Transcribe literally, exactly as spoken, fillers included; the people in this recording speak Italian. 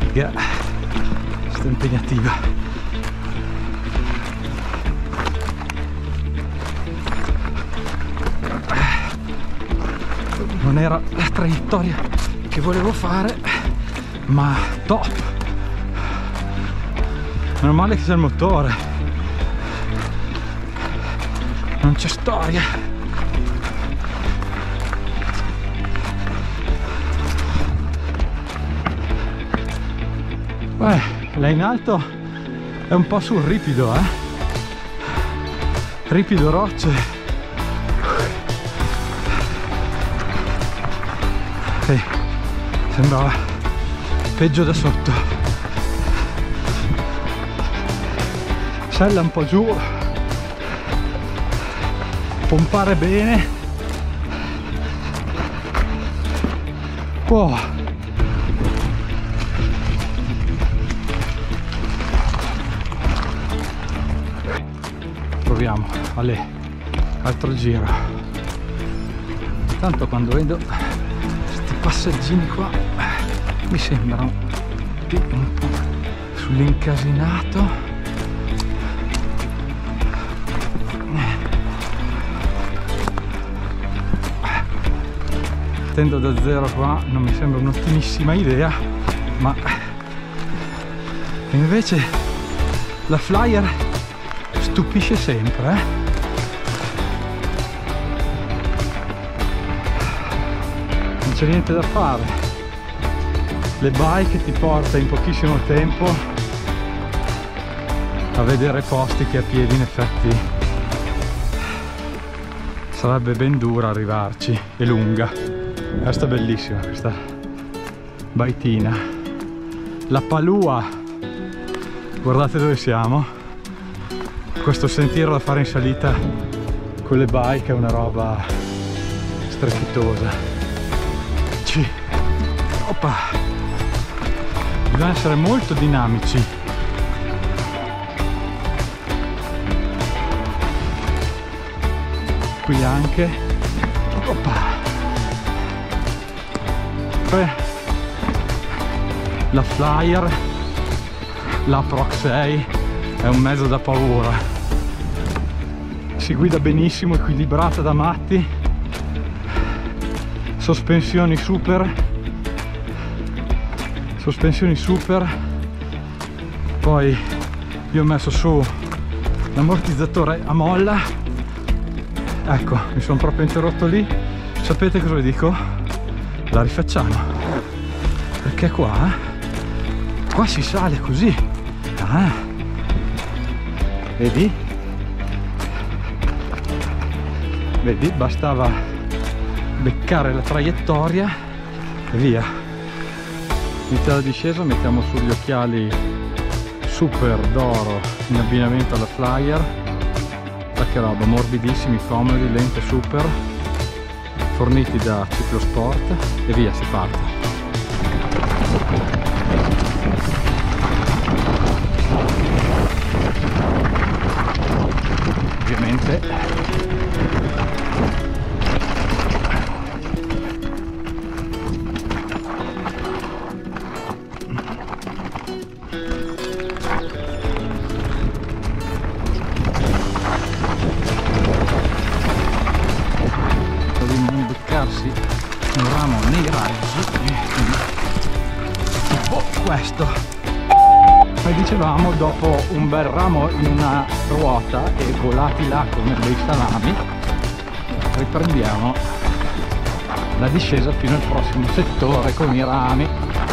perché sta impegnativa. Non era la traiettoria che volevo fare, ma top. Meno male che c'è il motore, non c'è storia. Beh, là in alto è un po' sul ripido, eh? Ripido rocce. Sì, sembrava peggio da sotto. Sella un po' giù, pompare bene. Wow. Proviamo, Ale, altro giro. Intanto quando vedo questi passaggini qua mi sembrano più un po' sull'incasinato. Partendo da zero qua non mi sembra un'ottimissima idea, ma invece la Flyer stupisce sempre, eh? Non c'è niente da fare, le bike ti porta in pochissimo tempo a vedere posti che a piedi in effetti sarebbe ben dura arrivarci, è lunga. Questa è bellissima, questa baitina, la Palua. Guardate dove siamo. Questo sentiero da fare in salita con le bike è una roba strepitosa. Ci. Oppa. Bisogna essere molto dinamici. Qui anche. Oppa. La Flyer, la Proc sei è un mezzo da paura, si guida benissimo, equilibrata da matti, sospensioni super, sospensioni super. Poi io ho messo su l'ammortizzatore a molla, ecco, mi sono proprio interrotto lì. Sapete cosa vi dico? La rifacciamo, perché qua qua si sale così, ah, vedi? Vedi, bastava beccare la traiettoria e via. Inizia la discesa, mettiamo sugli occhiali super d'oro in abbinamento alla Flyer. Ma che roba, morbidissimi, comodi, lente super, forniti da Ciclosport e via, si parte. Ovviamente un ramo nei raggi tipo questo. Come dicevamo, dopo un bel ramo in una ruota e volati là come dei salami, riprendiamo la discesa fino al prossimo settore con i rami.